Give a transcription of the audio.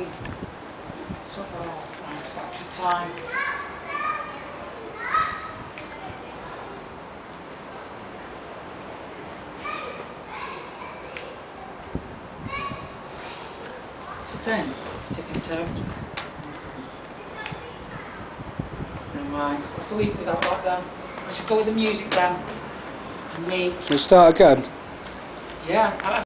Manufacture time. It's a 10. Ticking toe. Never mind. I'll have to leave it with that right then. I should go with the music then. Me. Shall we start again? Yeah.